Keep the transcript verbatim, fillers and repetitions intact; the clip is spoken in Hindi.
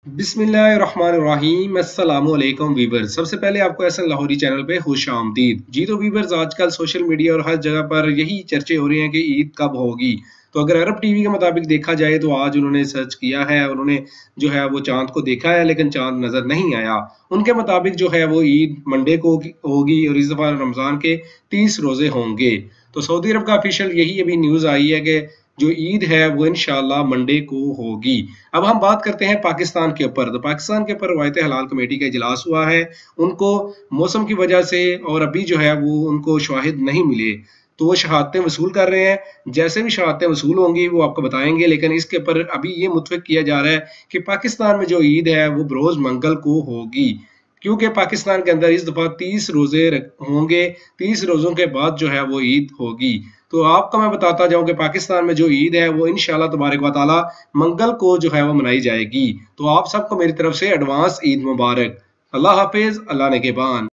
बिस्मिल्लाहिर्रहमानिर्रहीम अस्सलामुअलैकुम वीवर्स। सबसे पहले आपको एहसन लाहौरी चैनल पे खुश आमदीद। जी तो वीवर्स, आजकल सोशल मीडिया और हर जगह पर यही चर्चे हो रही हैं कि ईद कब होगी। तो अगर अरब टीवी के मुताबिक देखा जाए तो आज उन्होंने सर्च किया है, उन्होंने जो है वो चांद को देखा है, लेकिन चांद नजर नहीं आया। उनके मुताबिक जो है वो ईद मंडे को होगी और इस दफा रमजान के तीस रोजे होंगे। तो सऊदी अरब का ऑफिशियल यही अभी न्यूज आई है कि जो ईद है वो इंशाल्लाह मंडे को होगी। अब हम बात करते हैं पाकिस्तान के ऊपर। तो पाकिस्तान के ऊपर रवायत हलाल कमेटी का इजलास हुआ है। उनको मौसम की वजह से और अभी जो है वो उनको शवाहिद नहीं मिले, तो वो शहादतें वसूल कर रहे हैं। जैसे भी शहादतें वसूल होंगी वो आपको बताएंगे, लेकिन इसके ऊपर अभी ये मुतफिक किया जा रहा है कि पाकिस्तान में जो ईद है वो बरोज मंगल को होगी, क्योंकि पाकिस्तान के अंदर इस दफा तीस रोजे होंगे। तीस रोजों के बाद जो है वो ईद होगी। तो आपको मैं बताता जाऊं कि पाकिस्तान में जो ईद है वो इंशाल्लाह तबारक व तआला मंगल को जो है वो मनाई जाएगी। तो आप सबको मेरी तरफ से एडवांस ईद मुबारक। अल्लाह हाफिज, अल्लाह ने के बान।